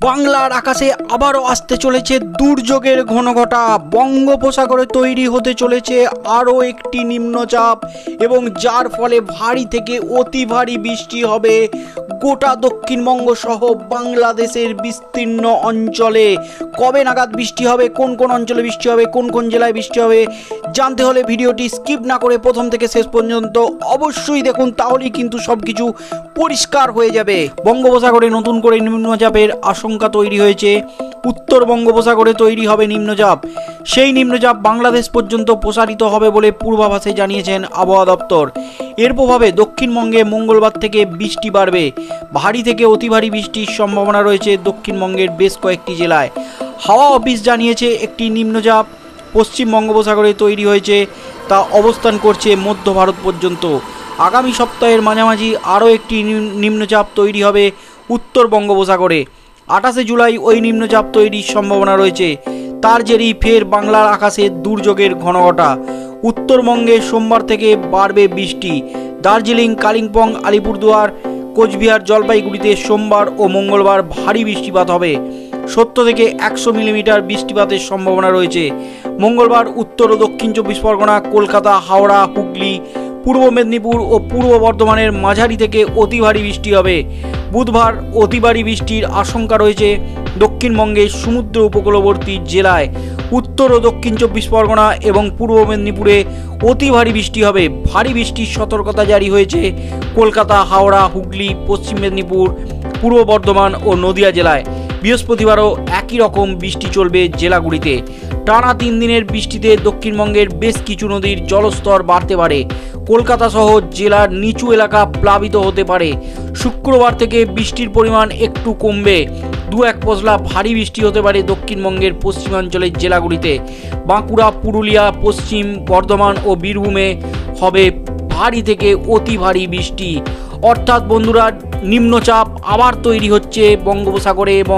বাংলার আকাশে আবারও আসতে চলেছে দুর্যোগের ঘনঘটা। বঙ্গোপসাগরে তৈরি হতে চলেছে আরও একটি নিম্নচাপ এবং যার ফলে ভারী থেকে অতি ভারী বৃষ্টি হবে গোটা দক্ষিণবঙ্গ সহ বাংলাদেশের বিস্তীর্ণ অঞ্চলে। কবে নাগাদ বৃষ্টি হবে, কোন কোন অঞ্চলে বৃষ্টি হবে, কোন কোন জেলায় বৃষ্টি হবে জানতে হলে ভিডিওটি স্কিপ না করে প্রথম থেকে শেষ পর্যন্ত অবশ্যই দেখুন, তাহলেই কিন্তু সব কিছু পরিষ্কার হয়ে যাবে। বঙ্গোপসাগরে নতুন করে নিম্নচাপের আশঙ্কা তৈরি হয়েছে। উত্তর বঙ্গোপসাগরে তৈরি হবে নিম্নচাপ, সেই নিম্নচাপ বাংলাদেশ পর্যন্ত প্রসারিত হবে বলে পূর্বাভাসে জানিয়েছেন আবহাওয়া দপ্তর। এর প্রভাবে দক্ষিণবঙ্গে মঙ্গলবার থেকে বৃষ্টি বাড়বে। ভারী থেকে অতি ভারী বৃষ্টির সম্ভাবনা রয়েছে দক্ষিণবঙ্গের বেশ কয়েকটি জেলায়। হাওয়া অফিস জানিয়েছে একটি নিম্নচাপ পশ্চিম বঙ্গোপসাগরে তৈরি হয়েছে, তা অবস্থান করছে মধ্য ভারত পর্যন্ত। আগামী সপ্তাহের মাঝামাঝি আরও একটি নিম্নচাপ তৈরি হবে উত্তর বঙ্গোপসাগরে। 28শে জুলাই ওই নিম্নচাপ তৈরির সম্ভাবনা রয়েছে। তার জেরেই ফের বাংলার আকাশে দুর্যোগের ঘনঘটা। উত্তরবঙ্গে সোমবার থেকে বাড়বে বৃষ্টি। দার্জিলিং, কালিম্পং, আলিপুরদুয়ার, কোচবিহার, জলপাইগুড়িতে সোমবার ও মঙ্গলবার ভারী বৃষ্টিপাত হবে। 70 থেকে 100 মিলিমিটার বৃষ্টিপাতের সম্ভাবনা রয়েছে। মঙ্গলবার উত্তর ও দক্ষিণ 24 পরগনা, কলকাতা, হাওড়া, হুগলি, পূর্ব মেদিনীপুর ও পূর্ব বর্ধমানের মাঝারি থেকে অতি ভারী বৃষ্টি হবে। বুধবার অতি ভারী বৃষ্টির আশঙ্কা রয়েছে দক্ষিণবঙ্গের সমুদ্র উপকূলবর্তী জেলায়। উত্তর ও দক্ষিণ 24 পরগনা এবং পূর্ব মেদিনীপুরে অতি ভারী বৃষ্টি হবে। ভারী বৃষ্টির সতর্কতা জারি হয়েছে কলকাতা, হাওড়া, হুগলি, পশ্চিম মেদিনীপুর, পূর্ব বর্ধমান ও নদিয়া জেলায়। বৃহস্পতিবারও একই রকম বৃষ্টি চলবে জেলাগুলিতে। টানা 3 দিনের বৃষ্টিতে দক্ষিণবঙ্গের বেশ কিছু নদীর জলস্তর বাড়তে পারে। কলকাতা সহ জেলার নিচু এলাকা প্লাবিত হতে পারে। শুক্রবার থেকে বৃষ্টির পরিমাণ একটু কমবে। 2-1 পশলা ভারী বৃষ্টি হতে পারে দক্ষিণবঙ্গের পশ্চিমাঞ্চলের জেলাগুলিতে। বাঁকুড়া, পুরুলিয়া, পশ্চিম বর্ধমান ও বীরভূমে হবে ভারী থেকে অতি ভারী বৃষ্টি। অর্থাৎ বন্ধুরা, নিম্নচাপ আবার তৈরি হচ্ছে বঙ্গোপসাগরে এবং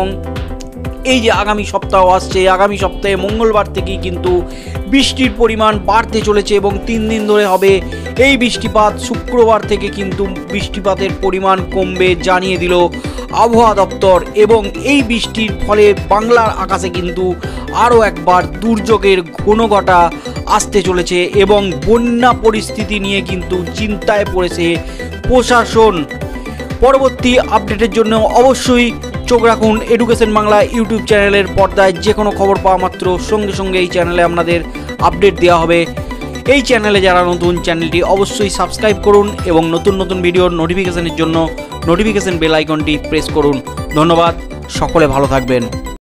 এই যে আগামী সপ্তাহ আসছে, আগামী সপ্তাহে মঙ্গলবার থেকেই কিন্তু বৃষ্টির পরিমাণ বাড়তে চলেছে এবং 3 দিন ধরে হবে এই বৃষ্টিপাত। শুক্রবার থেকে কিন্তু বৃষ্টিপাতের পরিমাণ কমবে জানিয়ে দিল আবহাওয়া দপ্তর এবং এই বৃষ্টির ফলে বাংলার আকাশে কিন্তু আরও একবার দুর্যোগের ঘনঘটা আসতে চলেছে এবং বন্যা পরিস্থিতি নিয়ে কিন্তু চিন্তায় পড়েছে প্রশাসন। পরবর্তী আপডেটের জন্য অবশ্যই চোখ রাখুন এডুকেশন বাংলা ইউটিউব চ্যানেলের পর্দায়। যে কোনো খবর পাওয়া মাত্র সঙ্গে সঙ্গে এই চ্যানেলে আপনাদের আপডেট দেওয়া হবে। এই চ্যানেলে যারা নতুন, চ্যানেলটি অবশ্যই সাবস্ক্রাইব করুন এবং নতুন নতুন ভিডিওর নোটিফিকেশনের জন্য নোটিফিকেশন বেল আইকনটি প্রেস করুন। ধন্যবাদ, সকলে ভালো থাকবেন।